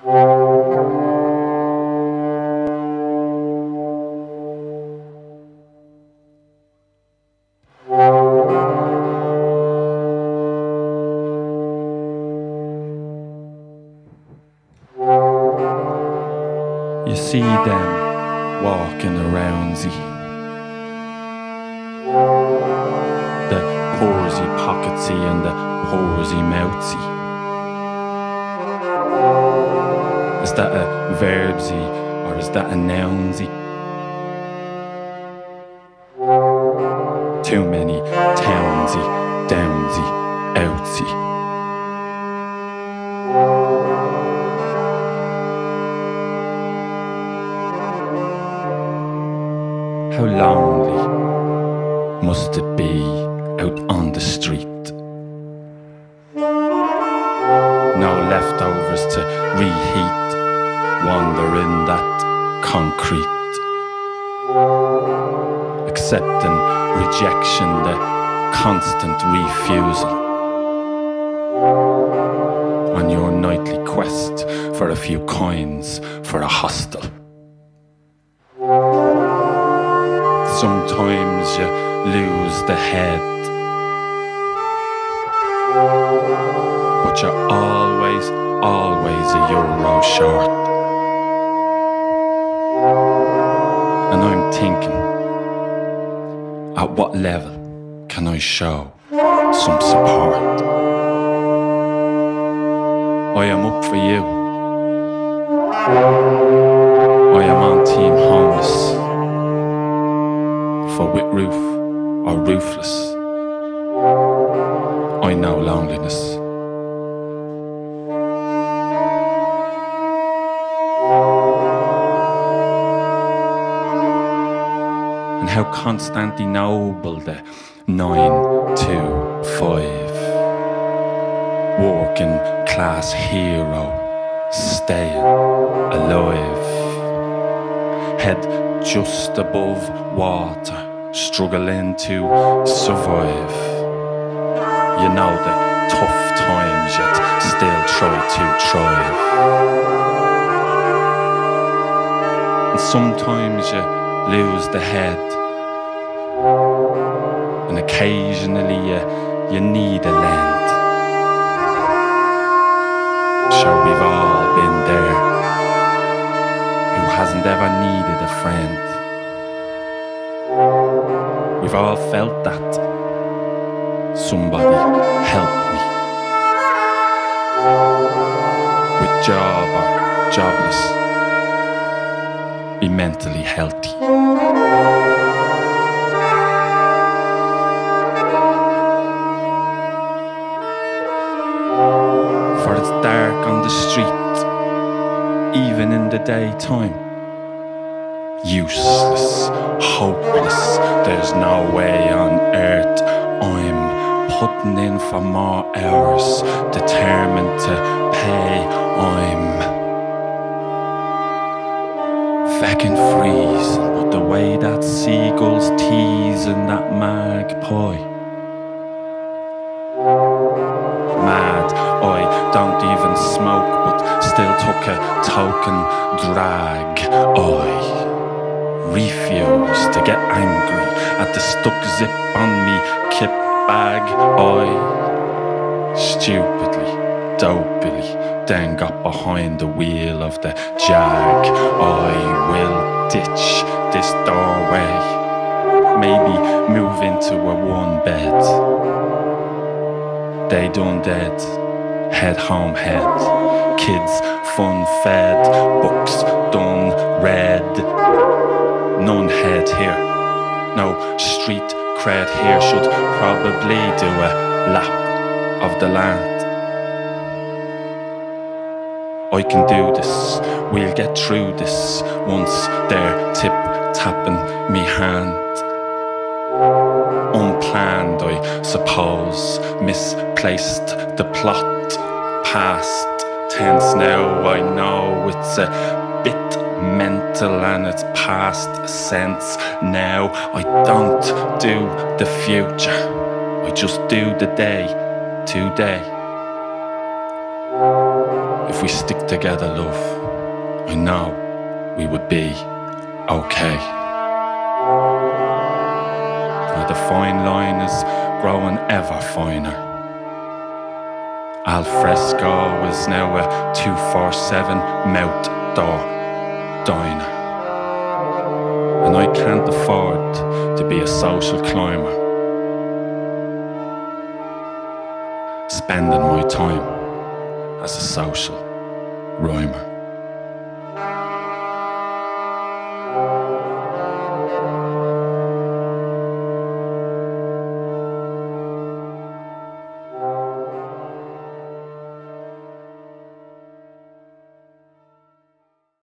You see them walking around thee, the porsy pocketsy and the porsy mouthsy. Is that a verbsy or is that a nounsy? Too many townsy, downsy, outsy. How lonely must it be out on the street? No leftovers to reheat, wander in that concrete. Accepting rejection, the constant refusal. On your nightly quest for a few coins for a hostel. Sometimes you lose the head, but you're always a euro short. And I'm thinking, at what level can I show some support? I am up for you. I am on Team Homeless. For with roof or roofless, I know loneliness. And how Constantinople, the 9 to 5, working class hero, staying alive, head just above water, struggling to survive. You know the tough times yet still try to thrive. And sometimes you lose the head, and occasionally you need a lend. Sure, we've all been there. Who hasn't ever needed a friend? We've all felt that. Somebody help me. With job or jobless, be mentally healthy. For it's dark on the street, even in the daytime. Useless, hopeless, there's no way on earth. I'm putting in for more hours, determined to pay. I'm feckin' freezing, but the way that seagulls teasing that magpie. Mad, I don't even smoke, but still took a token drag. I refuse to get angry at the stuck zip on me kip bag. I stupidly, dopily, then got behind the wheel of the Jag. I will ditch this doorway, maybe move into a one bed. They done dead, head home head. Kids fun fed, books done read. None head here, no street cred here. Should probably do a lap of the land. I can do this, we'll get through this. Once they're tip-tapping me hand. Unplanned, I suppose, misplaced the plot. Past tense now, I know it's a bit mental and it's past sense now. I don't do the future, I just do the day today. If we stick together, love, I know we would be okay. Now the fine line is growing ever finer. Al fresco is now a 247 mouth door diner. And I can't afford to be a social climber, spending my time as a social rhymer.